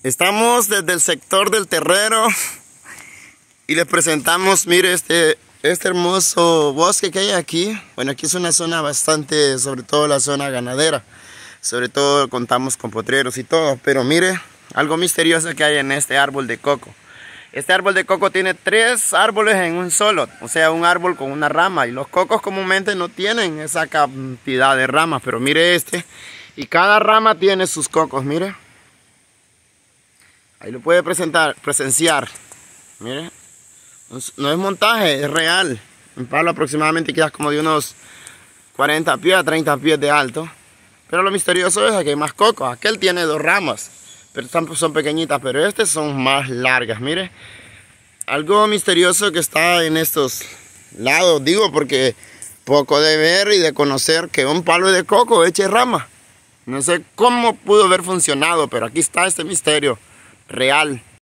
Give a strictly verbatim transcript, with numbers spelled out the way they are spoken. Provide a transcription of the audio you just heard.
Estamos desde el sector del Terrero y les presentamos, mire, este, este hermoso bosque que hay aquí. Bueno, aquí es una zona bastante, sobre todo la zona ganadera. Sobre todo contamos con potreros y todo, pero mire, algo misterioso que hay en este árbol de coco. Este árbol de coco tiene tres árboles en un solo, o sea, un árbol con una rama. Y los cocos comúnmente no tienen esa cantidad de ramas, pero mire este. Y cada rama tiene sus cocos, mire. Ahí lo puede presentar, presenciar. Mire, no es montaje, es real. Un palo aproximadamente quizás como de unos cuarenta pies a treinta pies de alto. Pero lo misterioso es que hay más cocos. Aquel tiene dos ramas, pero son pequeñitas, pero estas son más largas. Mire, algo misterioso que está en estos lados, digo, porque poco de ver y de conocer que un palo de coco eche rama. No sé cómo pudo haber funcionado, pero aquí está este misterio real.